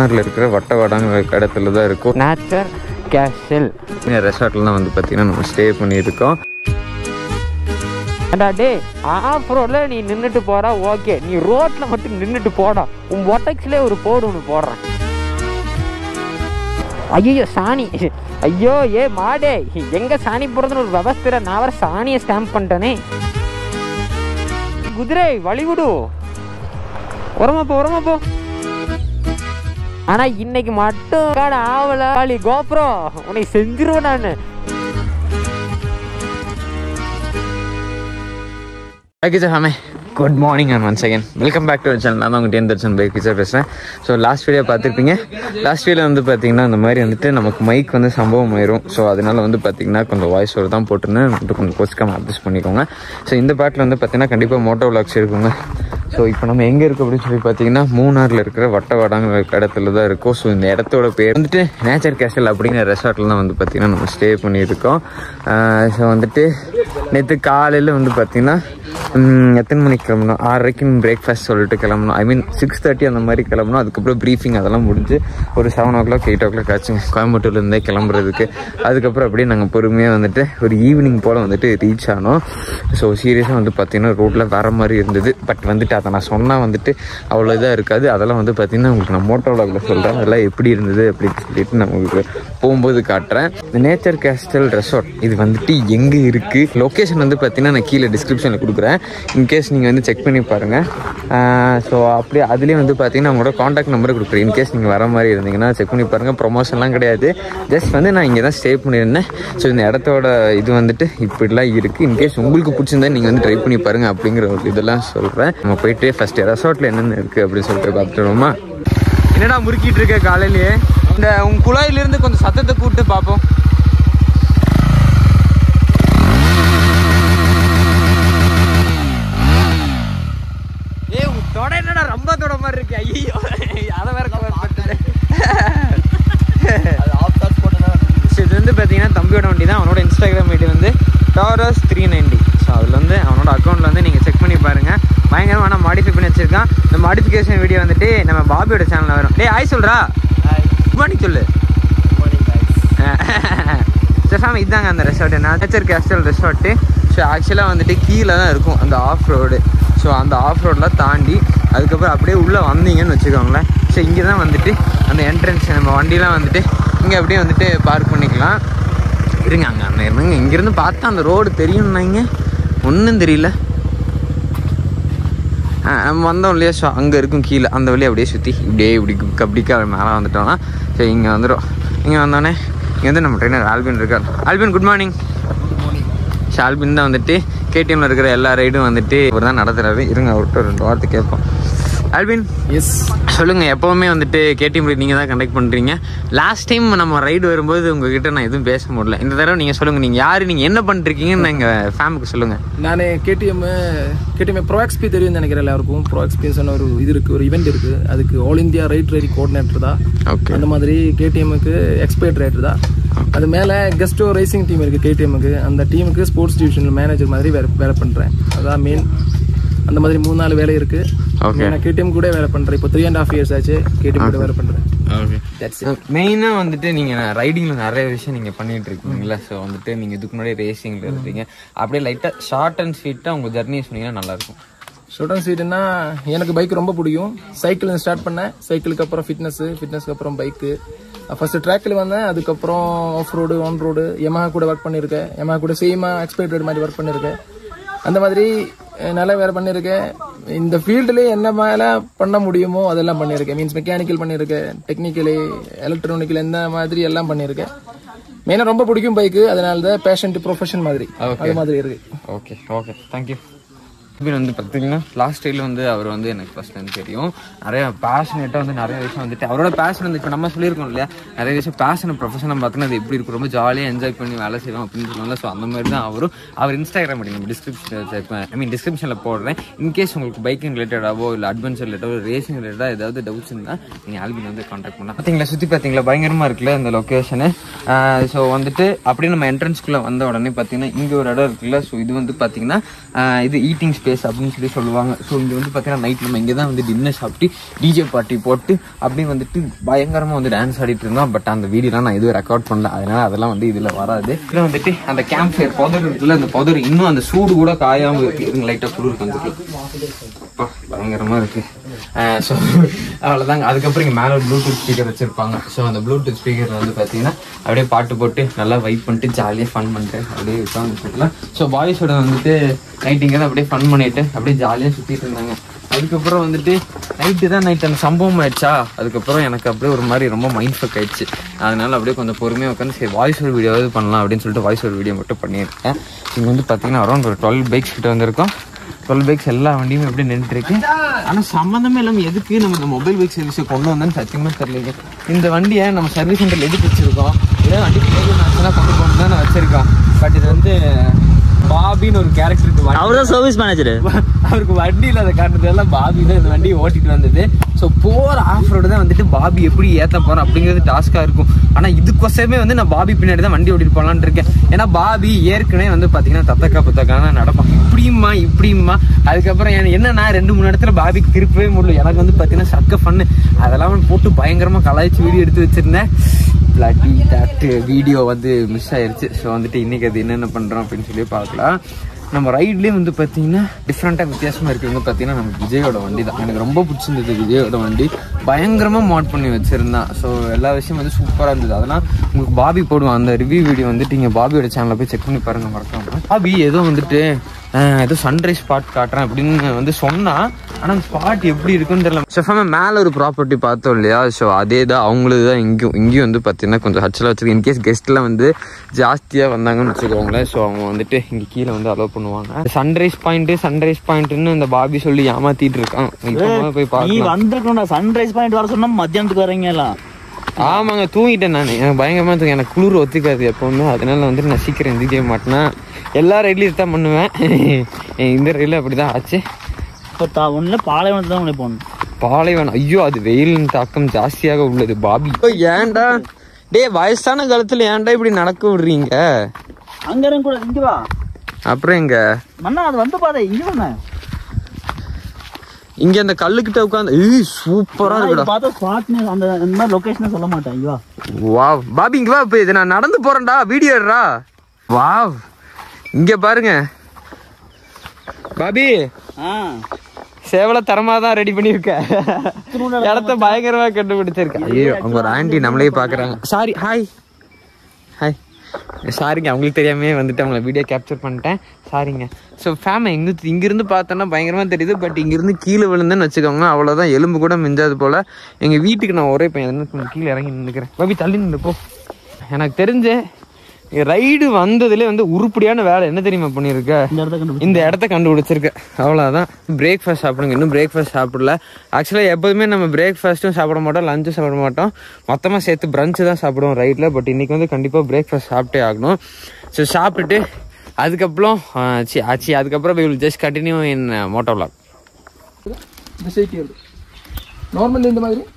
மூணாரில் இருக்கிற வட்டவாடாங்கிற இடத்துல தான் இருக்கும் நேச்சர் கேஸ்டல் ரெசார்ட்ல தான் வந்து பார்த்தீங்கன்னா நம்ம ஸ்டே பண்ணியிருக்கோம். டே ஆஃப் ரோடில் நீ நின்றுட்டு போகிறா ஓகே, நீ ரோட்டில் மட்டும் நின்றுட்டு போடா, உன் ஒட்டக்ஸ்லேயே ஒரு போடு ஒன்று போடுறேன். ஐயோ சாணி, ஐயோ மாடே எங்கே சாணி போடுறதுன்னு ஒரு விவஸ்திர நான் வர சாணியை ஸ்டாம்ப் பண்ணிட்டேனே. குதிரை வழிவிடு, உரமா போ. ஆனால் இன்னைக்கு மட்டும் ஆவலாளி கோப்ரோ உன்னை செஞ்சிருவேன் நான். Good morning and once again welcome back to channel. நான் தான் உங்கள் டிஎன் தர்ஷன் பைக் பிக்சர் பேசுகிறேன். ஸோ லாஸ்ட் வீடியோ பார்த்துருப்பீங்க. லாஸ்ட் வீடியோ வந்து பார்த்தீங்கன்னா இந்த மாதிரி வந்துட்டு நமக்கு மைக் வந்து சம்பவம் ஆயிரும். ஸோ அதனால வந்து பார்த்தீங்கன்னா கொஞ்சம் வாய்ஸ் ஓவர் தான் போட்டுருந்தேன், கொஞ்சம் கோச்சிக்காமல் அட்ஜஸ்ட் பண்ணிக்கோங்க. ஸோ இந்த பாட்டில் வந்து பார்த்தீங்கன்னா கண்டிப்பாக மோட்டோ விளாக்ஸ் இருக்குங்க. ஸோ இப்போ நம்ம எங்கே இருக்குது அப்படின்னு சொல்லி பார்த்தீங்கன்னா மூணாரில் இருக்கிற வட்டவாடாங்கிற இடத்துல தான் இருக்கும். ஸோ இந்த இடத்தோட பேர் வந்துட்டு நேச்சர் கேஸ்டல் அப்படிங்கிற ரெசார்ட்டில் தான் வந்து பார்த்தீங்கன்னா நம்ம ஸ்டே பண்ணியிருக்கோம். ஸோ வந்துட்டு நேற்று காலையில் வந்து பார்த்தீங்கன்னா எத்தனை மணிக்கு கிளம்பணும், 6:30 பிரேக்ஃபாஸ்ட் சொல்லிட்டு கிளம்பணும். ஐ மீன் 6:30 அந்த மாதிரி கிளம்பணும். அதுக்கப்புறம் ப்ரீஃபிங் அதெல்லாம் முடிஞ்சு ஒரு 7 o'clock 8 o'clock ஆச்சுங்க கோயம்புத்தூர்லேருந்தே கிளம்புறதுக்கு. அதுக்கப்புறம் அப்படியே நாங்கள் பொறுமையாக வந்துட்டு ஒரு ஈவினிங் போல் வந்துட்டு ரீச் ஆனோம். ஸோ சீரியஸாக வந்து பார்த்திங்கன்னா ரோட்டில் வேறு மாதிரி இருந்தது. பட் வந்துட்டு அதை நான் சொன்னால் வந்துட்டு அவ்வளோ இதாக இருக்காது. அதெல்லாம் வந்து பார்த்திங்கன்னா உங்களுக்கு நான் மோட்டோ விளாகில் சொல்கிறேன் அதெல்லாம் எப்படி இருந்தது அப்படின்னு சொல்லிட்டு நான் உங்களுக்கு போகும்போது காட்டுறேன். இந்த நேச்சர் கேஸ்டல் ரெசார்ட் இது வந்துட்டு எங்கே இருக்குது, லொக்கேஷன் வந்து பார்த்திங்கன்னா நான் கீழே டிஸ்கிரிப்ஷனில் கொடுக்குறேன். இன்கேஸ் நீங்கள் வந்து செக் பண்ணி பாருங்கள். ஸோ அப்படியே அதுலேயே வந்து பார்த்தீங்கன்னா அவங்களோட காண்டாக்ட் நம்பரை கொடுக்குறேன். இன்கேஸ் நீங்கள் வர மாதிரி இருந்தீங்கன்னா செக் பண்ணி பாருங்கள். ப்ரொமோஷன்லாம் கிடையாது, ஜஸ்ட் வந்து நான் இங்கே தான் ஸ்டே பண்ணியிருந்தேன். ஸோ இந்த இடத்தோட இது வந்துட்டு இப்படிலாம் இருக்குது. இன்கேஸ் உங்களுக்கு பிடிச்சிருந்தா நீங்கள் வந்து ட்ரை பண்ணி பாருங்கள் அப்படிங்கிற ஒரு இதெல்லாம் சொல்கிறேன். நம்ம போயிட்டு ஃபஸ்ட்டு ரெசார்ட்டில் என்னென்ன இருக்குது அப்படின்னு சொல்லிட்டு பார்த்துட்டோமா. என்னடா முறுக்கிட்டு இருக்க காலையிலேயே, இந்த உங்கள் குழாயிலேருந்து கொஞ்சம் சத்தத்தை கூப்பிட்டு பார்ப்போம். தொட என்னடா ரொம்ப தொட மாதிரி இருக்கு. ஐயோ அதை வேற கவர் பண்ணிட்டேன். இது வந்து பார்த்தீங்கன்னா தம்பியோட வண்டி தான். அவனோட இன்ஸ்டாகிராம் ஐடி வந்து டாரஸ் 390. ஸோ அதில் வந்து அவனோட அக்கௌண்ட்டில் வந்து நீங்கள் செக் பண்ணி பாருங்கள். பயங்கரமான மாடிஃபை பண்ணி வச்சுருக்கான். இந்த மாடிஃபிகேஷன் வீடியோ வந்துட்டு நம்ம பாபியோட சேனலில் வரும். டே ஆய் சொல்கிறா, குட் மார்னிங் சொல்லு. சாமி இதுதாங்க அந்த resort, nature castle resort. So ஆக்சுவலாக வந்துட்டு கீழே தான் இருக்கும் அந்த ஆஃப் ரோடு. ஸோ அந்த ஆஃப் ரோடெலாம் தாண்டி அதுக்கப்புறம் அப்படியே உள்ளே வந்தீங்கன்னு வச்சுக்கோங்களேன். ஸோ இங்கே தான் வந்துட்டு அந்த என்ட்ரன்ஸ், நம்ம வண்டிலாம் வந்துட்டு இங்கே அப்படியே வந்துட்டு பார்க் பண்ணிக்கலாம். இருங்க அங்கே அந்த இருந்துங்க, இங்கேருந்து பார்த்தா அந்த ரோடு தெரியும்னாங்க, ஒன்றும் தெரியல. நம்ம வந்தோம் இல்லையா, ஸோ அங்கே இருக்கும் கீழே அந்த வழியை அப்படியே சுற்றி இப்படிக்கா மேலே வந்துட்டோம்னா ஸோ இங்கே வந்துடும். இங்கே வந்தோடனே இங்கே வந்து நம்ம ட்ரெயினர் ஆல்பின் இருக்கார். Albin good morning. So Albin தான் வந்துட்டு கேடிஎம்ல இருக்கிற எல்லா ரைடும் வந்துட்டு இவர் தான் நடத்துறாரு. இருங்க அவர்கிட்ட 2 வார்த்தை கேட்போம். ஆல்பின், எஸ் சொல்லுங்கள். எப்போவுமே வந்துட்டு கேடிஎம் ரைடு நீங்கள் தான் கண்டக்ட் பண்ணுறீங்க. லாஸ்ட் டைம் நம்ம ரைடு வரும்போது உங்ககிட்ட நான் எதுவும் பேச முடியல. இந்த தடவை நீங்கள் சொல்லுங்கள், நீங்கள் யார், நீங்கள் என்ன பண்ணிருக்கீங்கன்னு எங்கள் ஃபேமுக்கு சொல்லுங்கள். நான் கேடிஎம் ப்ரோ எக்ஸ்பி தெரியும்னு நினைக்கிறேன் எல்லாருக்கும். ப்ரோ எக்ஸ்பின்னு ஒரு இது இருக்குது, ஒரு ஈவெண்ட் இருக்குது. அதுக்கு all India ride riding coordinator தான். ஓகே, அந்த மாதிரி கேடிஎம்முக்கு எக்ஸ்பர்ட் ரைடர் தான். அது மேலே கெஸ்டோ ரேசிங் டீம் இருக்குது கேடிஎம்முக்கு. அந்த டீமுக்கு ஸ்போர்ட்ஸ் டிவிஷனில் மேனேஜர் மாதிரி வேலை பண்ணுறேன். அதான் மெயின். அந்த மாதிரி 3-4 வேலை இருக்கு. ஓகே, நான் கேடிஎம் கூட வேலை பண்றேன். இப்போ 3.5 years ஆச்சு கேடிஎம் கூட வேலை பண்றேன். Okay, that's it. மெயினா வந்துட்டு நீங்க ரைடிங்ல நிறைய விஷயம் நீங்க பண்ணிட்டு இருக்கீங்களா. ஸோ வந்துட்டு நீங்க இதுக்கு முன்னாடி ரேசிங்ல இருக்கீங்க. அப்படியே லைட்டா ஷார்ட் அண்ட் ஸ்வீட்டா உங்க ஜர்னி சொன்னீங்கன்னா நல்லா இருக்கும். ஷார்ட் அண்ட் ஸ்வீட்னா எனக்கு பைக் ரொம்ப பிடிக்கும். சைக்கிள் ஸ்டார்ட் பண்ணேன். சைக்கிளுக்கு அப்புறம் ஃபிட்னஸ்க்கு அப்புறம் பைக்கு. ஃபர்ஸ்ட் ட்ராக்கில் வந்தேன். அதுக்கப்புறம் off road, on road, Yamaha கூட ஒர்க் பண்ணியிருக்கேன். யமஹா கூட சேமா எக்ஸ்பர்ட் மாதிரி ஒர்க் பண்ணியிருக்கேன். அந்த மாதிரி நல்லா வேலை பண்ணியிருக்கேன். இந்த ஃபீல்டுலேயே என்ன மேலே பண்ண முடியுமோ அதெல்லாம் பண்ணியிருக்கேன். மீன்ஸ் மெக்கானிக்கல் பண்ணியிருக்கேன், டெக்னிக்கலி, எலக்ட்ரானிக்கல், இந்த மாதிரி எல்லாம் பண்ணியிருக்கேன். மெயினாக ரொம்ப பிடிக்கும் பைக்கு. அதனால தான் பேஷன் டு ப்ரொஃபஷன் மாதிரி அது மாதிரி இருக்கு. Okay okay, thank you. வந்து பார்த்தீங்கன்னா லாஸ்ட் டைமில் வந்து அவர் வந்து எனக்கு ஃபர்ஸ்ட் தெரியும். நிறைய பேஷனேட்டாக வந்து நிறைய விஷயம் வந்துட்டு அவரோட பேஷன் வந்து இப்போ நம்ம சொல்லியிருக்கோம் இல்லையா, நிறைய விஷயம் பேஷனை ப்ரொஃபஷனாக பார்த்தீங்கன்னா அது எப்படி இருக்கும், ரொம்ப ஜாலியாக என்ஜாய் பண்ணி வேலை செய்வோம் அப்படின்னு சொல்லுவாங்க. ஸோ அந்த மாதிரி தான் அவரும். அவர் இன்ஸ்டாகிராம் பண்ணி நம்ம டிஸ்கிரிப்ஷனில் போடுறேன். இன்கேஸ் உங்களுக்கு பைக்கிங் ரிலேட்டடாவோ இல்லை அட்வென்ச்சர் ரிலேட்டடோ ரேசிங் ரிலேட்டடாக ஏதாவது டவுட்ஸ் இருந்தால் நீங்கள் ஆல்பின் வந்து கான்டாக்ட் பண்ணலாம். பார்த்தீங்களா, சுற்றி பார்த்தீங்களா, பயங்கரமாக இருக்குல்ல இந்த லொக்கேஷனு. ஸோ வந்துட்டு அப்படியே நம்ம என்ட்ரன்ஸ்குள்ளே வந்த உடனே பார்த்தீங்கன்னா இங்கே ஒரு இடம் இருக்குல்ல. ஸோ இது வந்து பார்த்தீங்கன்னா இது ஈட்டிங் ஸ்பேஸ் அப்படின்னு சொல்லுவாங்க. ஸோ இங்கே வந்து பார்த்தீங்கன்னா நைட் நம்ம இங்கே தான் வந்து டின்னர் சாப்பிட்டு டிஜே பார்ட்டி போட்டு அப்படியே வந்துட்டு பயங்கரமாக வந்து டான்ஸ் ஆடிட்டு இருந்தோம். பட் அந்த வீடியோலாம் நான் எதுவும் ரெக்கார்ட் பண்ணல, அதனால அதெல்லாம் வந்து இதில் வராது. இதில் வந்துட்டு அந்த கேம்ப் ஃபயர் புதர் இருக்குல்ல, அந்த புதர் இன்னும் அந்த சூடு கூட காயாமல் இருக்குது. இதுங்க லைட்டாக குளிர் வந்துருக்கு, பயங்கரமாக இருக்குது. ஸோ அவ்வளோதாங்க. அதுக்கப்புறம் இங்கே மேலே ஒரு ப்ளூடூத் ஸ்பீக்கர் வச்சுருப்பாங்க. ஸோ அந்த ப்ளூடூத் ஸ்பீக்கர் வந்து பார்த்தீங்கன்னா அப்படியே பாட்டு போட்டு நல்லா வைப் பண்ணிட்டு ஜாலியாக ஃபன் பண்ணிட்டு அப்படியே உட்காந்துருக்கலாம். ஸோ பாய்ஸோட வந்துட்டு நைட் இங்கே தான் அப்படியே ஃபன் பண்ணிட்டு அப்படியே ஜாலியாக சுற்றிட்டு இருந்தாங்க. அதுக்கப்புறம் வந்துட்டு நைட்டு அந்த சம்பவம் ஆயிடுச்சா, அதுக்கப்புறம் எனக்கு அப்படியே ஒரு மாதிரி ரொம்ப மைண்ட் ஃபக் ஆயிடுச்சு. அதனால அப்படியே கொஞ்சம் பொறுமையாக உட்காந்து சரி வாய்ஸ் ஒரு வீடியோவாவது பண்ணலாம் அப்படின்னு சொல்லிட்டு வாய்ஸ் ஒரு வீடியோ மட்டும் பண்ணியிருக்கேன். இங்கே வந்து பார்த்தீங்கன்னா அரௌண்ட் ஒரு 12 பைக்ஸ் கிட்ட வந்திருக்கோம். 12 பைக்ஸ் எல்லா வண்டியுமே எப்படி நின்றுட்டு இருக்கு. ஆனால் சம்மந்தமே இல்லாமல் எதுக்கு நம்ம இந்த மொபைல் பைக் சர்வீஸை கொண்டு வந்தோன்னு சத்தியமாக தெரியல. இந்த வண்டியை நம்ம சர்வீஸ் சென்டரில் எதுக்கு வச்சுருக்கோம், ஏதோ வண்டி ஆக்சுவலாக கொண்டு போகணும் தான் நான் வச்சுருக்கோம். பட் இது வந்து பாபின்னு ஒரு கேரக்டருக்கு அவர் தான் சர்வீஸ் மேனேஜர். அவருக்கு வண்டி இல்லாத காரணத்துலாம் பாபி தான் இந்த வண்டியை ஓட்டிட்டு வந்தது. ஸோ போகிற ஆஃப் ரோடு தான் வந்துட்டு பாபி எப்படி ஏற்ற போகிறோம் அப்படிங்கிறது டாஸ்க்காக இருக்கும். ஆனால் இதுக்கொசமே வந்து நான் பாபி பின்னாடி தான் வண்டி ஓட்டிட்டு போகலான்னு இருக்கேன். ஏன்னா பாபி ஏற்கனவே வந்து பார்த்தீங்கன்னா தத்தக்கா நடப்பான், இப்படியுமா. அதுக்கப்புறம் என்னன்னா 2-3 இடத்துல பாபிக்கு திருப்பவே முடியல. எனக்கு வந்து பார்த்தீங்கன்னா சக்க ஃபன்னு அதெல்லாம் போட்டு பயங்கரமாக கலாய்ச்சி வீடியோ எடுத்து வச்சிருந்தேன். பிளாட்டி டேட்டு வீடியோ வந்து மிஸ் ஆயிடுச்சு. ஸோ வந்துட்டு இன்றைக்கி அது என்னென்ன பண்ணுறோம் அப்படின்னு சொல்லி பார்க்கலாம். நம்ம ரைட்லேயே வந்து பார்த்தீங்கன்னா டிஃப்ரெண்ட்டாக வித்தியாசமாக இருக்குது. பார்த்தீங்கன்னா நம்ம விஜயோட வண்டி தான் எனக்கு ரொம்ப பிடிச்சிருந்தது. விஜயோட வண்டி பயங்கரமாக மாட் பண்ணி வச்சுருந்தான். ஸோ எல்லா விஷயம் வந்து சூப்பராக இருந்தது. அதெல்லாம் உங்களுக்கு பாபி போடுவோம் அந்த ரிவ்யூ வீடியோ வந்துட்டு நீங்கள் பாபியோட சேனலில் போய் செக் பண்ணி பாருங்கள் மறக்காம. பாபி ஏதோ வந்துட்டு ஏதோ சன்ரைஸ் ஸ்பாட் காட்டுறேன் அப்படின்னு வந்து சொன்னால், ஆனால் ஸ்பாட் எப்படி இருக்குன்னு தெரியல. ஷெஃபாம மேலே ஒரு ப்ராப்பர்ட்டி பார்த்தோம் இல்லையா, ஸோ அதே தான் அவங்களுக்கு தான் இங்கேயும் வந்து பார்த்தீங்கன்னா கொஞ்சம் ஹச்சில் வச்சுருக்கு. இன்கேஸ் கெஸ்ட்லாம் வந்து ஜாஸ்தியாக வந்தாங்கன்னு வச்சுக்கோங்களேன், ஸோ அவங்க வந்துட்டு இங்கே கீழே வந்து அலோவ் பண்ணுவாங்க. சன்ரைஸ் பாயிண்ட்டுன்னு இந்த பாபி சொல்லி ஏமாத்திட்டு இருக்கான். போய் பார்க்கலாம். சன்ரைஸ் பாயிண்ட் வர சொன்னா மத்தியானத்துக்கு வரீங்களா? ஆமாங்க, தூங்கிட்டேன் நான். எனக்கு பயங்கரமாக தூங்கி, எனக்கு குளிர் ஒத்துக்காது எப்போவுமே. அதனால வந்துட்டு நான் சீக்கிரம் எந்திரிக்க மாட்டேன்னா. எல்லா ரயிலையும் தான் பண்ணுவேன், இந்த ரயிலில் அப்படி தான் ஆச்சு. இப்போ ஒன்றில் பாலைவனத்தை தான் உனக்கு போகணும். பாலைவனம், ஐயோ அது வெயிலின் தாக்கம் ஜாஸ்தியாக உள்ளது பாபி. ஏன்டா டே வயசான காலத்தில் ஏன்டா இப்படி நடக்க விடுறீங்க? அங்கே கூட இங்கே வா. அப்புறம் எங்க மண்ணா அது வந்து பாதை இங்கே தானே, இங்க அந்த கல்லுக்கிட்ட உட்காந்து சூப்பரா இருக்குடா. பார்த்தா ஸ்பாட் அந்த மாதிரி லொகேஷனை சொல்ல மாட்டேன். ஐயோ வா பாபி இங்க வா, இப்போ இது நான் நடந்து போறேன்டா, வீடியோ எடுறா. வா இங்க பாருங்க பாபி, சேவலை தரமா தான் ரெடி பண்ணிருக்க, இடத்த பயங்கரமா கண்டுபிடிச்சிருக்கேன். ஐயோ அவங்க ஒரு ஆண்டி நம்மளே பாக்குறாங்க. Sorry, hi hi. சாரிங்க, அவங்களுக்கு தெரியாமே வந்துட்டு அவங்கள வீடியோ கேப்சர் பண்ணிட்டேன், சாரிங்க. ஸோ ஃபேமை இங்கிருந்து பார்த்தோன்னா பயங்கரமாக தெரியுது. பட் இங்கிருந்து கீழே விழுந்துன்னு வச்சுக்கோங்க, அவ்வளோதான், எலும்பு கூட மிஞ்சாது போல். எங்கள் வீட்டுக்கு நான் ஒரே பையன் கீழே இறங்கி நின்றுக்கிறேன். பாபி தள்ளி நின்றுப்போ. எனக்கு தெரிஞ்ச ரைடு வந்ததுலேயே வந்து உருப்படியான வேலை என்ன தெரியுமா பண்ணியிருக்க, இந்த இடத்த கண்டுபிடிச்சிருக்க, அவ்வளோதான். பிரேக்ஃபாஸ்ட் சாப்பிடுங்க. இன்னும் பிரேக்ஃபாஸ்ட் சாப்பிடல. ஆக்சுவலாக எப்போதுமே நம்ம பிரேக்ஃபாஸ்ட்டும் சாப்பிட மாட்டோம், லஞ்சும் சாப்பிட மாட்டோம், மொத்தமாக சேர்த்து பிரஞ்சு தான் சாப்பிடுவோம் ரைட்டில். பட் இன்றைக்கி வந்து கண்டிப்பாக பிரேக்ஃபாஸ்ட் சாப்பிட்டே ஆகணும். ஸோ சாப்பிட்டுட்டு அதுக்கப்புறம் அதுக்கப்புறம் we will just continue in motor vlog. Normal இந்த மாதிரி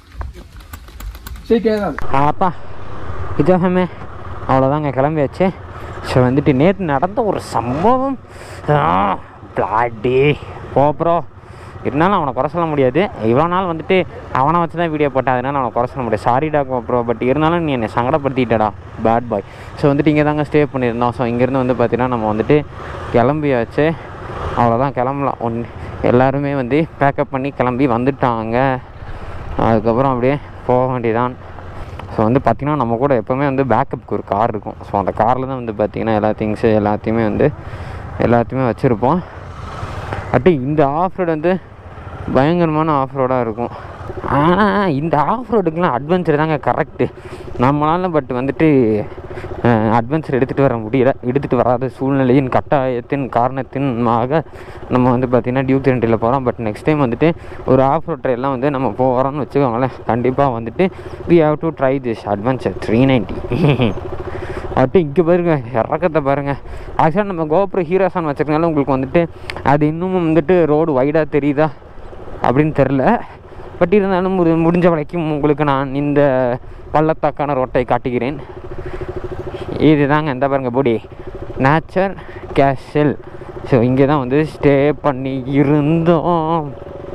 அப்பா இதாகமே அவ்வளோதாங்க, கிளம்பியாச்சு. ஸோ வந்துட்டு நேற்று நடந்த ஒரு சம்பவம் பிளாட்டி போப்ரோ. இருந்தாலும் அவனை குறை சொல்ல முடியாது. இவ்வளோ நாள் வந்துட்டு அவனை வச்சு தான் வீடியோ போட்டேன், அதனால அவனை குறை சொல்ல முடியாது. சாரிடா கோப்ரோ, பட் இருந்தாலும் நீ என்னை சங்கடப்படுத்திட்டடா பேட் பாய். ஸோ வந்துட்டு இங்கே தாங்க ஸ்டே பண்ணியிருந்தோம். ஸோ இங்கேருந்து வந்து பார்த்தீங்கன்னா நம்ம வந்துட்டு கிளம்பியாச்சு. அவ்வளோதான், கிளம்பலாம். எல்லாருமே வந்து பேக்கப் பண்ணி கிளம்பி வந்துட்டாங்க. அதுக்கப்புறம் அப்படியே போக வேண்டியதான். ஸோ வந்து பார்த்திங்கன்னா நம்ம கூட எப்போவுமே வந்து பேக்கப்புக்கு ஒரு கார் இருக்கும். ஸோ அந்த காரில் தான் வந்து பார்த்திங்கன்னா எல்லாத்தையுமே வச்சுருப்போம். இந்த ஆஃப் ரோடு வந்து பயங்கரமான ஆஃப் ரோடாக இருக்கும். ஆனால் இந்த ஆஃப் ரோடுக்கெலாம் அட்வென்ச்சர் தாங்க கரெக்டு நம்மளால். பட் வந்துட்டு அட்வென்ச்சர் எடுத்துகிட்டு வராத சூழ்நிலையின் கட்டாயத்தின் காரணத்தினாக நம்ம வந்து பார்த்திங்கன்னா டியூக் 2 போகிறோம். பட் நெக்ஸ்ட் டைம் வந்துட்டு ஒரு ஆஃப் ரோட் எல்லாம் வந்து நம்ம போகிறோம்னு வச்சுக்கோங்களேன், கண்டிப்பாக வந்துட்டு we have to try this adventure 390. இங்கே பாருங்க, இறக்கத்தை பாருங்கள். ஆக்சுவலாக நம்ம கோப்ரோ ஹீரோசான் வச்சுருக்கனால உங்களுக்கு வந்துட்டு அது இன்னமும் வந்துட்டு ரோடு வைடாக தெரியுதா அப்படின்னு தெரில. பட் இருந்தாலும் முடிஞ்ச வரைக்கும் உங்களுக்கு நான் இந்த பள்ளத்தாக்கான ரோட்டை காட்டுகிறேன். இது தாங்க இந்த பாருங்கள் பொடி நேச்சர் கேஷல் ஸோ இங்கே தான் வந்து ஸ்டே பண்ணி இருந்தோம்.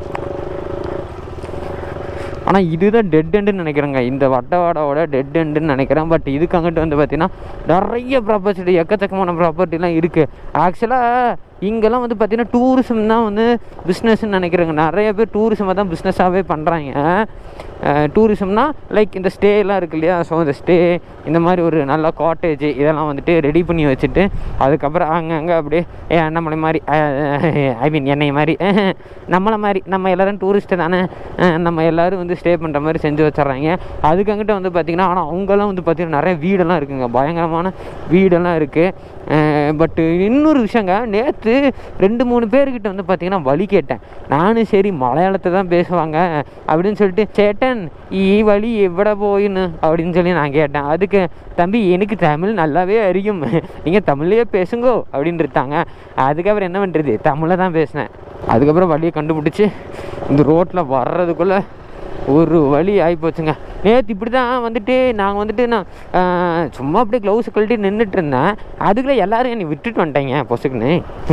ஆனால் இதுதான் டெட் எண்டுன்னு நினைக்கிறேங்க, இந்த வட்டவாடாவோட டெட் எண்டுன்னு நினைக்கிறேன். பட் இதுக்கு அங்கிட்டு வந்து பார்த்தீங்கன்னா நிறைய ப்ராப்பர்ட்டி, எக்கச்சக்கமான ப்ராப்பர்ட்டிலாம் இருக்குது. ஆக்சுவலாக இங்கெல்லாம் வந்து பார்த்தீங்கன்னா டூரிசம் தான் வந்து பிஸ்னஸ்ன்னு நினைக்கிறேங்க. நிறைய பேர் டூரிசமாக தான் பிஸ்னஸாகவே பண்ணுறாங்க. டூரிசம்னா லைக் இந்த ஸ்டேலாம் இருக்கு இல்லையா, ஸோ இந்த ஸ்டே இந்த மாதிரி ஒரு நல்ல காட்டேஜ் இதெல்லாம் வந்துட்டு ரெடி பண்ணி வச்சுட்டு அதுக்கப்புறம் அங்கங்கே அப்படியே நம்மளை மாதிரி ஐ மீன் என்னை மாதிரி நம்மளை மாதிரி நம்ம எல்லோரும் டூரிஸ்ட்டு தானே, நம்ம எல்லோரும் வந்து ஸ்டே பண்ணுற மாதிரி செஞ்சு வச்சிட்றாங்க. அதுக்கு அங்கிட்ட வந்து பார்த்திங்கன்னா ஆனால் அவங்கெல்லாம் வந்து பார்த்திங்கன்னா நிறைய வீடெல்லாம் இருக்குங்க, பயங்கரமான வீடெல்லாம் இருக்குது. பட்டு இன்னொரு விஷயங்க, நேற்று 2-3 பேர்கிட்ட வந்து பார்த்திங்கன்னா வழி கேட்டேன். நானும் சரி மலையாளத்தை தான் பேசுவாங்க அப்படின்னு சொல்லிட்டு சேட்டன் ஈ வழி எவ்வளோ போயின்னு அப்படின்னு சொல்லி நான் கேட்டேன். அதுக்கு தம்பி எனக்கு தமிழ் நல்லாவே அறியும், நீங்கள் தமிழ்லேயே பேசுங்கோ அப்படின்னு இருக்காங்க. அதுக்கப்புறம் என்ன பண்ணுறது, தமிழை தான் பேசினேன். அதுக்கப்புறம் வழியை கண்டுபிடிச்சி இந்த ரோட்டில் வர்றதுக்குள்ளே ஒரு வழி ஆகிப்போச்சுங்க. நேற்று இப்படி தான் வந்துட்டு நாங்கள் வந்துட்டு நான் சும்மா அப்படியே க்ளவுஸ் கழட்டி நின்றுட்டு இருந்தேன். அதுக்குள்ளே எல்லோரும் என்னை விட்டுட்டு வந்துட்டேங்க பொசுக்குன்னு.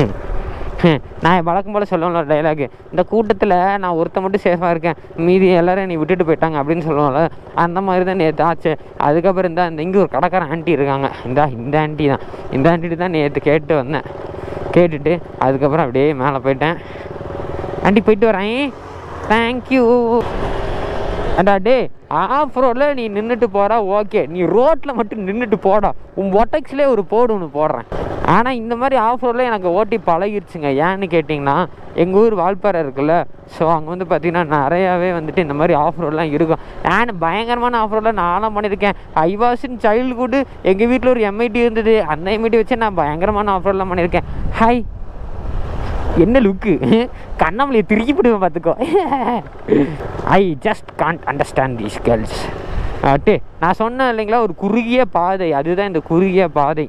நான் வழக்கம் போல் சொல்லல டைலாக், இந்த கூட்டத்தில் நான் ஒருத்த மட்டும் சேஃபாக இருக்கேன், மீதி எல்லோரும் என்னை விட்டுட்டு போயிட்டாங்க அப்படின்னு சொல்லுவாங்கள்ல, அந்த மாதிரி தான் நேற்று ஆச்சு. அதுக்கப்புறம் இந்த இங்கே ஒரு கடைக்கார ஆண்டி இருக்காங்க, இந்த ஆண்டி தான், இந்த ஆண்டிட்டு தான் நேற்று கேட்டு வந்தேன். கேட்டுட்டு அதுக்கப்புறம் அப்படியே மேலே போயிட்டேன். ஆண்டி போயிட்டு வரேன், தேங்க்யூ. அண்டா டே ஆஃப் ரோடில் நீ நின்றுட்டு போகிறா ஓகே, நீ ரோட்டில் மட்டும் நின்றுட்டு போடா, உன் ஒட்டக்ஸ்லேயே ஒரு போடு ஒன்று போடுறேன். ஆனால் இந்த மாதிரி ஆஃப் ரோடில் எனக்கு ஓட்டி பழகிடுச்சுங்க. ஏன்னு கேட்டிங்கன்னா எங்கள் ஊர் வால்பாறை இருக்குல்ல, ஸோ அங்கே வந்து பார்த்திங்கன்னா நிறையாவே வந்துட்டு இந்த மாதிரி ஆஃப் ரோடெலாம் இருக்கும். நான் பயங்கரமான ஆஃப் ரோடில் நானும் பண்ணியிருக்கேன். ஐ வாஸ் இன் சைல்டுஹுட், எங்கள் வீட்டில் ஒரு எம்ஐடி இருந்தது, அந்த எம்ஐடி வச்சு நான் பயங்கரமான ஆஃப் ரோடெலாம் பண்ணியிருக்கேன். ஹாய் என்ன லுக்கு, கண்ணாமலையை திருக்கி போடுவேன் பார்த்துக்கோ. I just can't understand these girls. நான் சொன்னேன் இல்லைங்களா ஒரு குறுகிய பாதை, அதுதான் இந்த குறுகிய பாதை.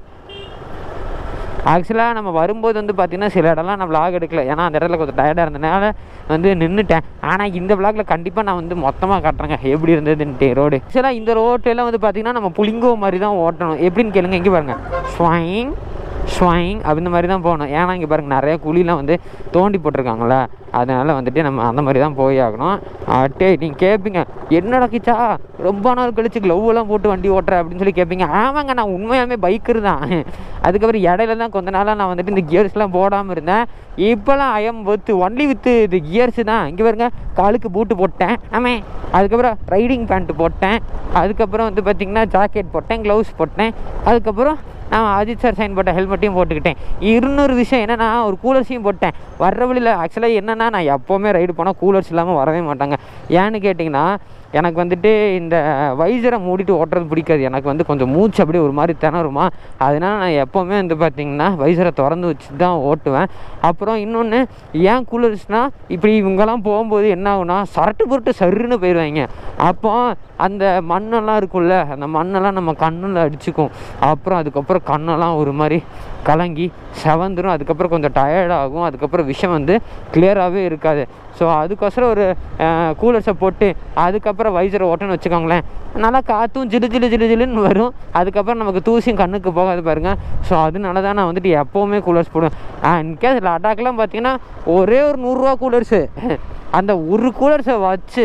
ஆக்சுவலாக நம்ம வரும்போது வந்து பார்த்திங்கன்னா சில இடம்லாம் நான் விளாக் எடுக்கல, ஏன்னா அந்த இடத்துல கொஞ்சம் டயர்டாக இருந்ததுனால வந்து நின்றுட்டேன். ஆனால் இந்த விளாகில் கண்டிப்பாக நான் வந்து மொத்தமாக காட்டுறேங்க எப்படி இருந்ததுன்ட்டு ரோடு. ஆக்சுவலாக இந்த ரோட்டெல்லாம் வந்து பார்த்திங்கன்னா நம்ம புளிங்கோ மாதிரி தான் ஓட்டணும். எப்படின்னு கேளுங்க, இங்கே பாருங்கள், ஸ்வைங் ஸ்வைங் அந்த மாதிரி தான் போகணும். ஏன்னா இங்கே பாருங்கள் நிறையா குழிலாம் வந்து தோண்டி போட்டிருக்காங்களே, அதனால் வந்துட்டு நம்ம அந்த மாதிரி தான் போய் ஆகணும். நீங்கள் கேட்பீங்க என்னடா கிச்சா ரொம்ப நாள் கழிச்சு க்ளவ்வெல்லாம் போட்டு வண்டி ஓட்டுற அப்படின்னு சொல்லி கேட்பீங்க. ஆமாங்க, நான் உண்மையாலுமே பைக்கர் தான். அதுக்கப்புறம் இடையில தான் கொஞ்ச நாளாக நான் வந்துட்டு இந்த கியர்ஸ்லாம் போடாமல் இருந்தேன். இப்போலாம் ஐஎம் ஒன்லி வித் இது கியர்ஸு தான். இங்கே பாருங்க காலுக்கு பூட்டு போட்டேன், ஆமே. அதுக்கப்புறம் ரைடிங் பேண்ட்டு போட்டேன். அதுக்கப்புறம் வந்து பார்த்திங்கன்னா ஜாக்கெட் போட்டேன், க்ளவுஸ் போட்டேன். அதுக்கப்புறம் நான் அஜித் சார் சைன் போட்ட ஹெல்மெட்டையும் போட்டுக்கிட்டேன். இன்னொரு விஷயம் என்னென்னா ஒரு கூலர்ஸையும் போட்டேன். வர்ற வழியில் ஆக்சுவலாக என்னென்னா நான் எப்போவுமே ரைடு போனால் கூலர்ஸ் இல்லாமல் வரவே மாட்டாங்க. ஏன்னு கேட்டிங்கன்னா எனக்கு வந்துட்டு இந்த வைசரை மூடிட்டு ஓட்டுறது பிடிக்காது. எனக்கு வந்து கொஞ்சம் மூச்சு அப்படியே ஒரு மாதிரி திணறுமா, அதனால் நான் எப்போவுமே வந்து பார்த்திங்கன்னா வைசரை திறந்து வச்சு தான் ஓட்டுவேன். அப்புறம் இன்னொன்று ஏன் கூலர்ஸ்னால் இப்படி இவங்கெல்லாம் போகும்போது என்ன ஆகுனா சரட்டு பொருட்டு சருன்னு போயிடுவாங்க. அப்போ அந்த மண்ணெல்லாம் இருக்குல்ல, அந்த மண்ணெல்லாம் நம்ம கண்ணில் அடிச்சுக்கும். அப்புறம் அதுக்கப்புறம் கண்ணெல்லாம் ஒரு மாதிரி கலங்கி செவந்துடும். அதுக்கப்புறம் கொஞ்சம் டயர்டாகும். அதுக்கப்புறம் விஷயம் வந்து கிளியராகவே இருக்காது. ஸோ அதுக்கோசரம் ஒரு கூலர்ஸை போட்டு அதுக்கப்புறம் வைசரை ஓட்டன்னு வச்சுக்கோங்களேன், நல்லா காற்றும் ஜிலுன்னு வரும். அதுக்கப்புறம் நமக்கு தூசியும் கண்ணுக்கு போகாது பாருங்கள். ஸோ அதனால தான் நான் வந்துட்டு எப்போவுமே கூலர்ஸ் போடுவேன். இன்கேஸ் லடாக்லாம் பார்த்தீங்கன்னா ஒரே ஒரு 100 ரூபா கூலர்ஸு, அந்த ஒரு கூலர்ஸை வச்சு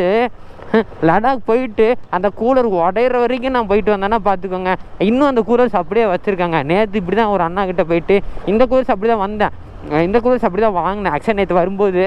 லடாக் போயிட்டு அந்த கூலர் உடையிற வரைக்கும் நான் போயிட்டு வந்தேன்னா பார்த்துக்கோங்க. இன்னும் அந்த கூலர்ஸ் அப்படியே வச்சுருக்காங்க. நேற்று இப்படி தான் ஒரு அண்ணா கிட்டே போயிட்டு இந்த கூலர்ஸ் அப்படி தான் வந்தேன், இந்த கூலர்ஸ் அப்படி தான் வாங்கினேன். ஆக்சுவலாக நேற்று வரும்போது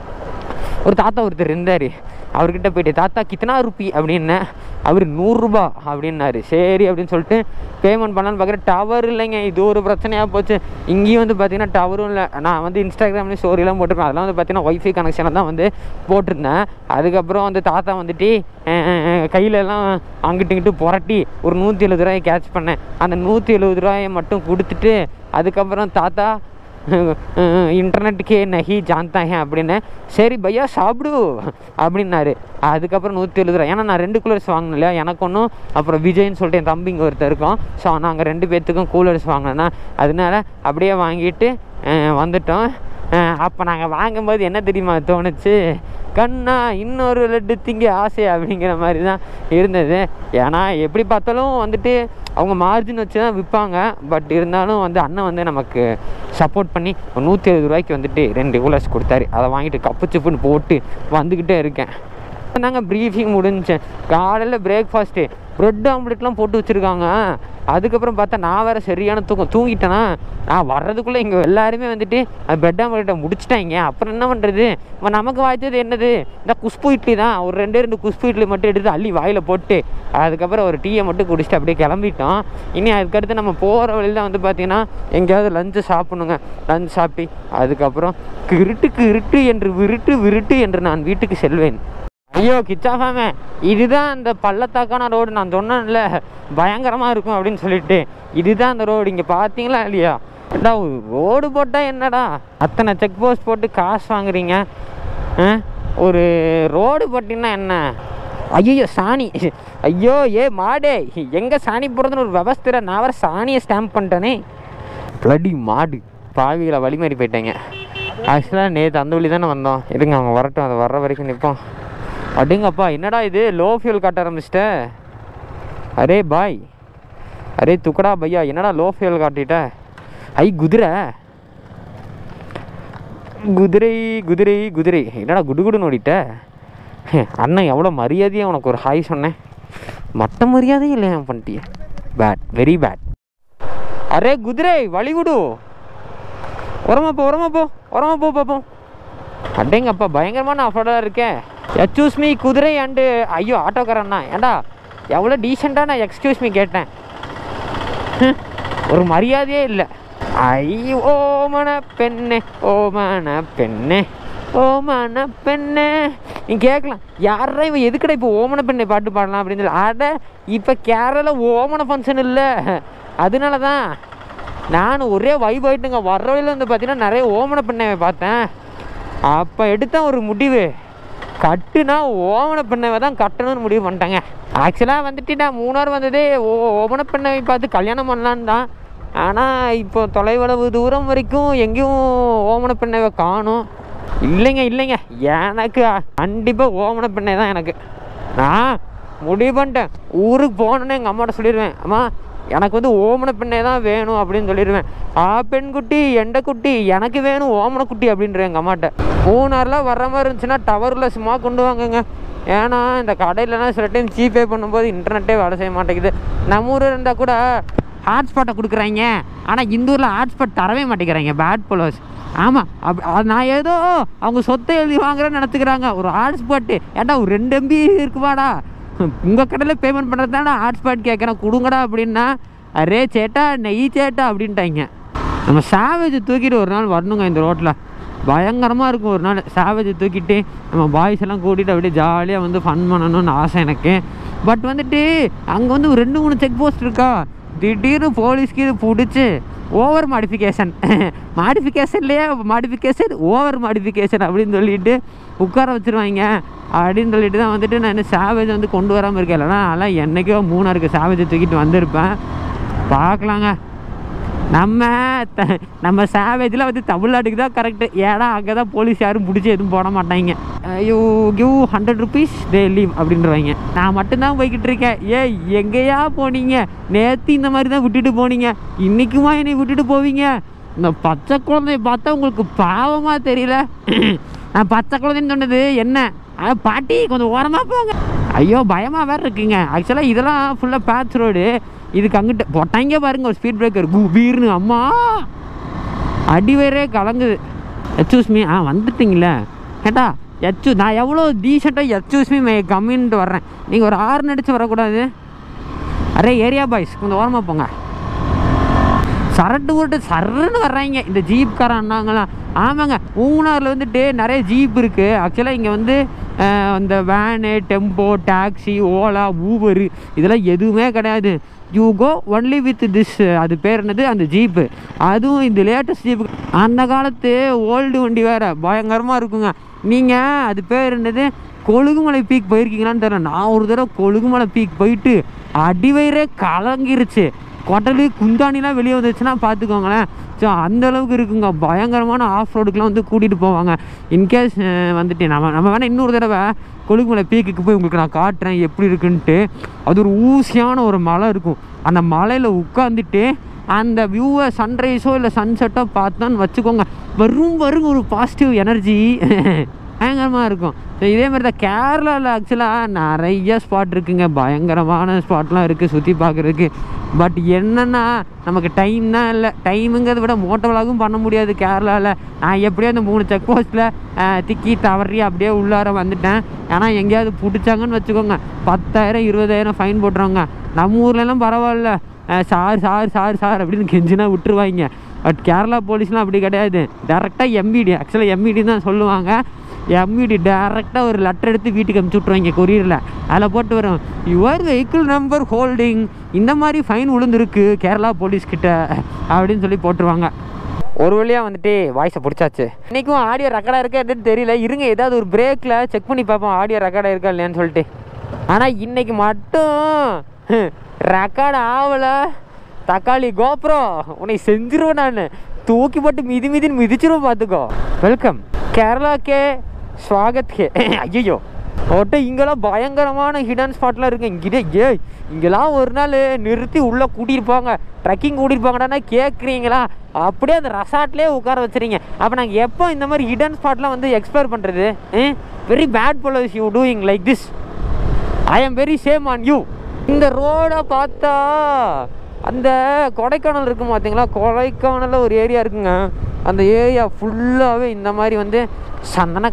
ஒரு தாத்தா ஒருத்தர் இருந்தார், அவர்கிட்ட போயிட்டு தாத்தா கித்தனா ரூபி அப்படின்னு, அவர் 100 ரூபா அப்படின்னாரு. சரி அப்படின்னு சொல்லிட்டு பேமெண்ட் பண்ணலான்னு பார்க்குறேன். டவர் இல்லைங்க, இது ஒரு பிரச்சனையாக போச்சு. இங்கேயும் வந்து பார்த்திங்கன்னா டவரும் இல்லை. நான் வந்து இன்ஸ்டாகிராம்லேயும் ஸ்டோரிலாம் போட்டிருக்கேன், அதெல்லாம் வந்து பார்த்திங்கன்னா ஒய்ஃபை கனெக்ஷனை தான் வந்து போட்டிருந்தேன். அதுக்கப்புறம் வந்து தாத்தா வந்துட்டு கையிலலாம் அங்கிட்டு இங்கிட்டு புரட்டி ஒரு 170 ரூபாயை கேட்ச் பண்ணேன். அந்த 170 ரூபாயை மட்டும் கொடுத்துட்டு அதுக்கப்புறம் தாத்தா இன்டர்நெட்டுக்கே நகி ஜான்தா அப்படின்னு, சரி பையா சாப்பிடு அப்படின்னாரு. அதுக்கப்புறம் 170 ரூபா. ஏன்னா நான் 2 கூலர்ஸ் வாங்கினேன் இல்லையா, எனக்கு ஒன்றும் அப்புறம் விஜய்ன்னு சொல்லிட்டு என் தம்பிங்க ஒருத்தர் இருக்கோம். ஸோ நாங்கள் 2 பேர்த்துக்கும் கூலர்ஸ் வாங்கினேன்னா அதனால அப்படியே வாங்கிட்டு வந்துட்டோம். அப்போ நாங்கள் வாங்கும்போது என்ன தெரியுமா தோணுச்சு, கண்ணா இன்னொரு லட்டு திங்க ஆசை அப்படிங்கிற மாதிரி தான் இருந்தது. ஏன்னா எப்படி பார்த்தாலும் வந்துட்டு அவங்க மார்ஜின் வச்சு தான் விற்பாங்க. பட் இருந்தாலும் வந்து அண்ணன் வந்து நமக்கு சப்போர்ட் பண்ணி 170 ரூபாய்க்கு வந்துட்டு 2 கூலர்ஸ் கொடுத்தாரு. அதை வாங்கிட்டு கப்பு சிப்புன்னு போட்டு வந்துக்கிட்டே இருக்கேன். தாங்க ப்ரீஃபிங் முடிஞ்சேன். காலையில் பிரேக்ஃபாஸ்ட்டு ப்ரெட் ஆம்லெட்லாம் போட்டு வச்சுருக்காங்க. அதுக்கப்புறம் பார்த்தா நான் வேறு சரியான தூங்கிட்டேன்னா நான் வர்றதுக்குள்ளே இங்கே எல்லாருமே வந்துட்டு ப்ரெட் ஆம்லெட்டை முடிச்சிட்டாங்க. அப்புறம் என்ன பண்ணுறது? நமக்கு வாய்ச்சது என்னது? இந்த குஷ்பு இட்லி தான். ஒரு 2 குஷ்பு இட்லி மட்டும் எடுத்து அள்ளி வாயில் போட்டு அதுக்கப்புறம் ஒரு டீயை மட்டும் குடிச்சிட்டு அப்படியே கிளம்பிட்டோம். இனி அதுக்கடுத்து நம்ம போகிற வழியில் தான் வந்து பார்த்திங்கன்னா எங்கேயாவது லஞ்சு சாப்பிட்ணுங்க. லஞ்ச் சாப்பிட்டு அதுக்கப்புறம் இருட்டு என்று விருட்டு என்று நான் வீட்டுக்கு செல்வேன். ஐயோ கிச்சாஃபாமே, இதுதான் அந்த பள்ளத்தாக்கான ரோடு. நான் சொன்னேன்ல பயங்கரமாக இருக்கும் அப்படின்னு சொல்லிட்டு, இதுதான் அந்த ரோடு. இங்கே பார்த்தீங்களா இல்லையா? ஏடா ரோடு போட்டால் என்னடா அத்தனை செக் போஸ்ட் போட்டு காசு வாங்குறீங்க? ஒரு ரோடு போட்டிங்கன்னா என்ன? ஐயோ சாணி, ஐயோ மாடே, எங்கே சாணி போடுறதுன்னு ஒரு விவஸ்திர. நான் வர சாணியை ஸ்டாம்ப் பண்ணிட்டேனே. பிளடி மாடு பாவிகளை வழிமாறி போயிட்டேங்க. ஆக்சுவலாக நேற்று அந்த வழி தானே வந்தோம். இருங்க அவங்க வரட்டும், அதை வர்ற வரைக்கும் நிற்போம். அப்படிங்கப்பா என்னடா இது லோ ஃபியூல் காட்ட ஆரம்பிச்சிட்ட? அரே பாய், அரே துக்கடா பையா, என்னடா லோ ஃபியூல் காட்டிட்ட? ஐ குதிரை குதிரை குதிரை குதிரை என்னடா குடுகுடுன்னு ஓடிட்ட? அண்ணன் எவ்வளோ மரியாதையாக உனக்கு ஒரு ஹாய் சொன்னேன், மற்ற மரியாதையும் இல்லை பண்ணிட்டிய. Bad, very bad. அரே குதிரை வழி விடு, உரமா போ பார்ப்போம். அடேங்கப்பா பயங்கரமான ஆஃபர்டாக இருக்கேன். எக்ஸ்கியூஸ் மீ குதிரை அண்டு ஐயோ ஆட்டோக்காரண்ணா, ஏண்டா எவ்வளோ டீசெண்டாக நான் எக்ஸ்கியூஸ் மீ கேட்டேன். ஒரு மரியாதையே இல்லை. ஐயோ ஓமன பெண்ணே நீ கேட்கலாம், யாரா இவன் எதுக்கடா இப்போ ஓமன பெண்ணை பாட்டு பாடலாம் அப்படின்னு சொல்லி. அட இப்போ கேரளா ஓமன ஃபங்க்ஷன் இல்லை, அதனால தான் நான் ஒரே வைப் ஆகிட்டுங்க. வர்ற வழியில் வந்து பார்த்தீங்கன்னா நிறைய ஓமன பெண்ணை பார்த்தேன். அப்போ எடுத்த ஒரு முடிவு, கட்டுனா ஓமன பெண்ணவை தான் கட்டணும்னு முடிவு பண்ணிட்டாங்க. ஆக்சுவலாக வந்துட்டு நான் 3 நாள் வந்ததே ஓமன பெண்ணவை பார்த்து கல்யாணம் பண்ணலான்னு தான். ஆனால் இப்போ தொலைவளவு தூரம் வரைக்கும் எங்கேயும் ஓமன பெண்ணவை காணும். இல்லைங்க எனக்கு கண்டிப்பாக ஓமன பெண்ணை தான் எனக்கு. நான் முடிவு பண்ணிட்டேன். ஊருக்கு போகணுன்னு எங்கள் அம்மாட்ட சொல்லிடுவேன், அம்மா எனக்கு வந்து ஓமன பெண்ணே தான் வேணும் அப்படின்னு சொல்லிடுவேன். பெண்குட்டி எண்டைக்குட்டி எனக்கு வேணும் ஓமன குட்டி அப்படின்ற எங்கள் அம்மாட்ட. 3 நாள்லாம் வர்ற மாதிரி இருந்துச்சுன்னா டவரில் சும்மா கொண்டு வாங்குங்க. ஏன்னா இந்த கடையிலலாம் சில டைம் ஜிபே பண்ணும்போது இன்டர்நெட்டே வேலை செய்ய மாட்டேங்குது. நம்ம ஊர் இருந்தால் கூட ஹாட்ஸ்பாட்டை கொடுக்குறாங்க, ஆனால் இந்த ஊரில் ஹாட்ஸ்பாட் தரவே மாட்டேங்கிறாங்க பேட் ஃபாலோவர்ஸ். ஆமாம், நான் ஏதோ அவங்க சொத்தை எழுதி வாங்குறேன்னு நினச்சிக்கிறாங்க. ஒரு ஹாட்ஸ்பாட்டு ஏன்டா ஒரு 2 MB இருக்குவாடா, உங்கள் கடையில் பேமெண்ட் பண்ணுறது தானே ஹாட்ஸ்பாட் கேட்குறேன் கொடுங்கடா அப்படின்னா, அரே சேட்டா நெய் சேட்டா அப்படின்ட்டாங்க. நம்ம சாவேஜ் தூக்கிட்டு ஒரு நாள் வரணுங்க இந்த ரோட்டில். பயங்கரமாக இருக்கும். ஒரு நாள் சாவேஜ் தூக்கிட்டு நம்ம பாய்ஸ் எல்லாம் கூட்டிகிட்டு அப்படியே ஜாலியாக வந்து ஃபன் பண்ணணும்னு ஆசை எனக்கு. பட் வந்துட்டு அங்கே வந்து ஒரு 2-3 செக் போஸ்ட் இருக்கா, திடீர்னு போலீஸ்க்கு இது பிடிச்சி ஓவர் மாடிஃபிகேஷன் ஓவர் மாடிஃபிகேஷன் அப்படின்னு சொல்லிட்டு உட்கார வச்சுருவாங்க. அப்படின்னு சொல்லிட்டு தான் வந்துட்டு நான் சாவேஜ் வந்து கொண்டு வராமல் இருக்கேன். இல்லைனா அதெல்லாம் என்றைக்கோ 3 சாவேஜை தூக்கிட்டு வந்திருப்பேன். பார்க்கலாங்க. நம்ம சாவேஜில் வந்து தமிழ்நாட்டுக்கு தான் கரெக்டு. ஏன்னா அங்கே தான் போலீஸ் யாரும் பிடிச்சி எதுவும் போட மாட்டாங்க. You give 100 rupees they leave அப்படின்றவாங்க. நான் மட்டும்தான் போய்கிட்டு இருக்கேன். எங்கேயா போனீங்க? நேற்று இந்த மாதிரி தான் விட்டுட்டு போனீங்க, இன்றைக்குமா என்னை விட்டுட்டு போவீங்க? இந்த பச்சை குழந்தைய பார்த்தா உங்களுக்கு பாவமாக தெரியல? நான் பச்சை குழந்தைன்னு சொன்னது என்ன? பாட்டி கொஞ்சம் ஓரமாக போங்க. ஐயோ பயமாக வேறு இருக்குங்க. ஆக்சுவலாக இதெல்லாம் ஃபுல்லாக பேட்ச் ரோடு. இதுக்கு அங்கிட்ட போட்டாங்க பாருங்க ஒரு ஸ்பீட் பிரேக்கர் குபீர்னு, அம்மா அடி வேறே கலங்குது. எக்ஸ்கியூஸ்மி வந்துட்டிங்களே கேட்டா நான் எவ்வளோ டீசெண்டாக எக்ஸ்கியூஸ்மி கம்மின்ட்டு வர்றேன், நீங்கள் ஒரு 6 அடித்து வரக்கூடாது. அரே ஏரியா பாய்ஸ் கொஞ்சம் ஓரமாக போங்க. சரட்டு போட்டு சர்ன்னு வர்றாங்க இந்த ஜீப்காரன் அண்ணாங்களாம். ஆமாங்க, மூணாரில் வந்துட்டு நிறைய ஜீப் இருக்குது. ஆக்சுவலாக இங்கே வந்து இந்த van, tempo, taxi, Ola, Uber இதெல்லாம் எதுவுமே கிடையாது. You go only with this, அது பேர் என்னது அந்த ஜீப்பு. அதுவும் இந்த லேட்டஸ்ட் ஜீப்பு. அந்த காலத்து ஓல்டு வண்டி வேறு பயங்கரமாக இருக்குங்க. நீங்கள் அது பேர் என்னது கொழுகுமலை பீக் போயிருக்கீங்களான்னு தெரியல. நான் ஒரு தடவை கொழுகுமலை பீக் போயிட்டு அடிவயிறே கலங்கிருச்சு. கொட்டலு குந்தானிலாம் வெளியே வந்துச்சுன்னா பார்த்துக்கோங்களேன். ஸோ அந்தளவுக்கு இருக்குங்க. பயங்கரமான ஆஃப் ரோடுக்கெலாம் வந்து கூட்டிகிட்டு போவாங்க. இன்கேஸ் வந்துட்டு நம்ம வேணால் இன்னொரு தடவை கொழுகுமலை பீக்குக்கு போய் உங்களுக்கு நான் காட்டுறேன் எப்படி இருக்குன்ட்டு. அது ஒரு ஊசியான ஒரு மலை இருக்கும். அந்த மலையில் உட்காந்துட்டு அந்த வியூவை சன்ரைஸோ இல்லை சன்செட்டோ பார்த்தான்னு வச்சுக்கோங்க, வரும் ஒரு பாசிட்டிவ் எனர்ஜி பயங்கரமாக இருக்கும். ஸோ இதே மாதிரி தான் கேரளாவில் ஆக்சுவலாக நிறைய ஸ்பாட் இருக்குங்க, பயங்கரமான ஸ்பாட்லாம் இருக்குது சுற்றி பார்க்குறதுக்கு. பட் என்னென்னா நமக்கு டைம் தான் இல்லை. டைமுங்கிறத விட மோட்டோவலாகவும் பண்ண முடியாது கேரளாவில். நான் எப்படியோ அந்த 3 செக் போஸ்ட்டில் திக்கி தவறி அப்படியே உள்ளார வந்துட்டேன். ஏன்னா எங்கேயாவது பிடிச்சாங்கன்னு வச்சுக்கோங்க 10,000 20,000 ஃபைன் போட்டுருவாங்க. நம்ம ஊர்லலாம் பரவாயில்ல, சார் அப்படின்னு கெஞ்சினா விட்டுருவாங்க. பட் கேரளா போலீஸ்லாம் அப்படி கிடையாது. டேரெக்டாக எம்இடி, ஆக்சுவலாக எம்இடி தான் சொல்லுவாங்க. எம்இடி டேரெக்டாக ஒரு லெட்டர் எடுத்து வீட்டுக்கு அனுப்பிச்சி விட்ருவாங்க கொரியரில். அதில் போட்டு வரும் யுவர் வெஹிக்கிள் நம்பர் ஹோல்டிங், இந்த மாதிரி ஃபைன் விழுந்துருக்கு கேரளா போலீஸ்கிட்ட அப்படின்னு சொல்லி போட்டுருவாங்க. ஒரு வழியாக வந்துட்டு வாய்ஸை பிடிச்சாச்சு. இன்றைக்கும் ஆடியோ ரெக்கார்டாக இருக்கா என்னன்னு தெரியல. இருங்க ஏதாவது ஒரு பிரேக்கில் செக் பண்ணி பார்ப்போம் ஆடியோ ரெக்கார்டாக இருக்கா இல்லையான்னு சொல்லிட்டு. ஆனால் இன்றைக்கி மட்டும் ரெக்கார்டு ஆகலை. தக்காளி கோப்ரோ உன்னை செஞ்சிருவேன், நான் தூக்கி போட்டு மிதிச்சிருவேன் பார்த்துக்கோ. வெல்கம் கேரளா கே ஸ்வாகத் கே. ஐயோ ஒட்ட இங்கெல்லாம் பயங்கரமான ஹிடன் ஸ்பாட்லாம் இருக்குது. இங்கெல்லாம் ஒரு நாள் நிறுத்தி உள்ளே கூட்டியிருப்பாங்க, ட்ரக்கிங் கூட்டியிருப்பாங்கடானா கேட்குறீங்களா? அப்படியே அந்த ரெசார்ட்லேயே உட்கார வச்சுறீங்க. அப்போ நாங்கள் எப்போ இந்த மாதிரி ஹிடன் ஸ்பாட்லாம் வந்து எக்ஸ்ப்ளோர் பண்ணுறது? Very bad fellows you doing like this. I am very same on you. இந்த ரோடை பார்த்தா அந்த கொடைக்கானல் இருக்கும் பார்த்தீங்களா, கொடைக்கானலில் ஒரு ஏரியா இருக்குங்க. அந்த ஏரியா ஃபுல்லாகவே இந்த மாதிரி வந்து சந்தன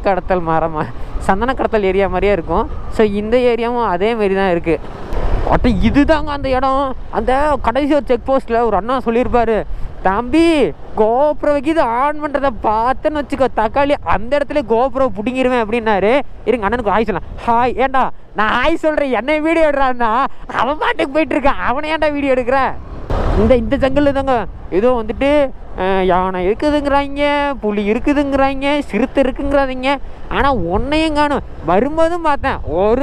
கடத்தல் ஏரியா மாதிரியே இருக்கும். ஸோ இந்த ஏரியாவும் அதேமாரி தான் இருக்குது. ஒட்ட இதுதாங்க அந்த இடம். அந்த கடைசி ஒரு செக் போஸ்ட்டில் ஒரு அண்ணா சொல்லியிருப்பார், தம்பி கோப்ரோ வைக்கிது ஆன் பண்ணுறதை பார்த்தேன்னு வச்சுக்கோ தக்காளி அந்த இடத்துல கோப்ரோ பிடிங்கிருவேன் அப்படின்னாரு. இருங்க அண்ணனுக்கு ஹாய் சொல்லலாம். ஹாய். ஏண்டா நான் ஹாய் சொல்கிறேன், என்னை வீடியோ எடுறான்னா அவன் பாட்டுக்கு போயிட்டுருக்கான், அவனை ஏன்டா வீடியோ எடுக்கிறேன்? இந்த ஜங்கலில் தாங்க ஏதோ வந்துட்டு யானை இருக்குதுங்கிறாங்க, புலி இருக்குதுங்கிறாங்க, சிறுத்தை இருக்குங்கிறாதீங்க. ஆனால் ஒன்றையும் காணும். வரும்போதும் பார்த்தேன் ஒரு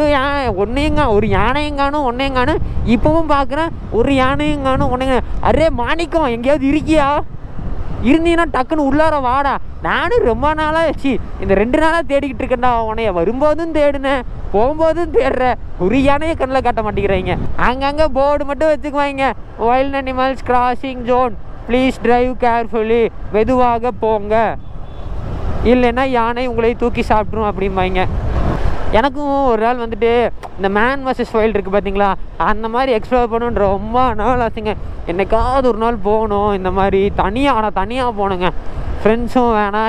யானையும் காணும், ஒன்றையும் காணும். இப்போவும் பார்க்குறேன் ஒரு யானையும் காணும், ஒன்றையும். அரே மாணிக்கம் எங்கேயாவது இருக்கியா? இருந்தீங்கன்னா டக்குன்னு உள்ளார வாடா. நானும் ரொம்ப நாளாக இந்த 2 நாளாக தேடிக்கிட்டு இருக்கேன்டா உனைய. வரும்போதும் தேடினேன், போகும்போதும் தேடுறேன். ஒரு யானையை கண்ணில் காட்ட மாட்டேங்கிறாங்க. அங்கங்கே போர்டு மட்டும் வச்சுக்குவாங்க, wild animals crossing zone, please drive carefully, மெதுவாக போங்க, இல்லைன்னா யானை உங்களை தூக்கி சாப்பிட்ரும் அப்படிம்பாங்க. எனக்கும் ஒரு நாள் வந்துட்டு இந்த மேன் வர்சஸ் வைல்டு இருக்குது பார்த்தீங்களா, அந்த மாதிரி எக்ஸ்ப்ளோர் பண்ணணுன்ற ரொம்ப நாள் ஆச்சுங்க. என்னைக்காவது ஒரு நாள் போகணும் இந்த மாதிரி தனியாக. ஆனால் தனியாக போகணுங்க, ஃப்ரெண்ட்ஸும் வேணாம்,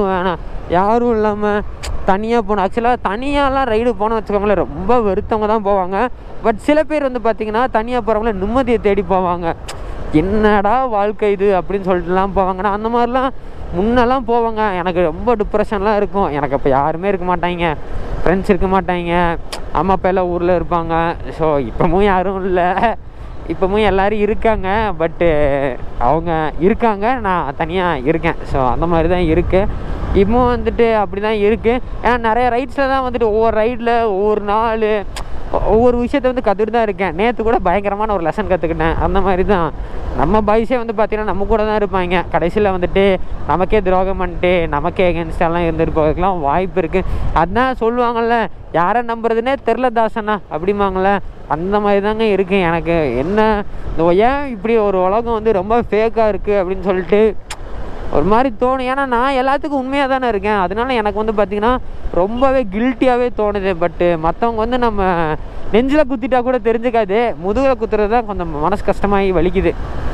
யாரும் இல்லாமல் தனியாக போகணும். ஆக்சுவலாக தனியாலாம் ரைடு போகணும்னு வச்சுக்கோங்களேன், ரொம்ப வெறுத்தவங்க தான் போவாங்க. பட் சில பேர் வந்து பார்த்திங்கன்னா தனியாக போகிறவங்கள நிம்மதியை தேடி போவாங்க. என்னடா வாழ்க்கை இது அப்படின்னு சொல்லிட்டுலாம் போவாங்கன்னா அந்த மாதிரிலாம் முன்னெல்லாம் போவாங்க. எனக்கு ரொம்ப டிப்ரெஷன்லாம் இருக்கும். எனக்கு அப்போ யாருமே இருக்க மாட்டாங்க, ஃப்ரெண்ட்ஸ் இருக்க மாட்டாங்க, அம்மா அப்பா எல்லாம் ஊரில் இருப்பாங்க. ஸோ இப்போவும் யாரும் இல்லை, இப்போவும் எல்லோரும் இருக்காங்க. பட்டு அவங்க இருக்காங்க, நான் தனியாக இருக்கேன். ஸோ அந்த மாதிரி தான் இருக்குது. இப்போவும் வந்துட்டு அப்படி தான் இருக்குது. ஏன்னா நிறைய ரைட்ஸில் தான் வந்துட்டு ஒவ்வொரு ரைடில் ஒவ்வொரு நாள் ஒவ்வொரு விஷயத்தை வந்து கற்றுட்டு தான் இருக்கேன். நேற்று கூட பயங்கரமான ஒரு லெசன் கற்றுக்கிட்டேன். அந்த மாதிரி தான் நம்ம பாய்ஸே வந்து பார்த்திங்கன்னா நம்ம கூட தான் இருப்பாங்க. கடைசியில் வந்துட்டு நமக்கே துரோகம் பண்ணிட்டு நமக்கே எகென்ஸ்டெல்லாம் இருந்துட்டு போகிறதுக்கெலாம் வாய்ப்பு இருக்குது. அதுதான் சொல்லுவாங்கள்ல, யாரை நம்புறதுனே தெரில தாசனா அப்படிம்பாங்கள, அந்த மாதிரி தாங்க இருக்குது. எனக்கு என்ன ஏன் இப்படி ஒரு உலகம் வந்து ரொம்ப ஃபேக்காக இருக்குது அப்படின்னு சொல்லிட்டு ஒரு மாதிரி தோணும். ஏன்னா நான் எல்லாத்துக்கும் உண்மையாக தானே இருக்கேன். அதனால எனக்கு வந்து பார்த்திங்கன்னா ரொம்பவே கில்ட்டியாகவே தோணுது. பட்டு மற்றவங்க வந்து நம்ம நெஞ்சில் குத்திட்டா கூட தெரிஞ்சுக்காது, முதுகில் குத்துறது தான் கொஞ்சம் மனசு கஷ்டமாகி வலிக்குது.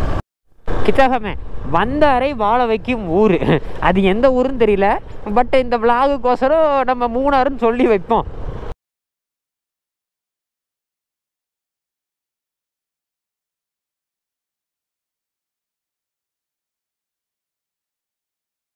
கிச்சாகமே வந்தாரை வாழ வைக்கும் ஊர், அது எந்த ஊருன்னு தெரியல. பட் இந்த விளாகுக்கோசரம் நம்ம மூணாறுன்னு சொல்லி வைப்போம்.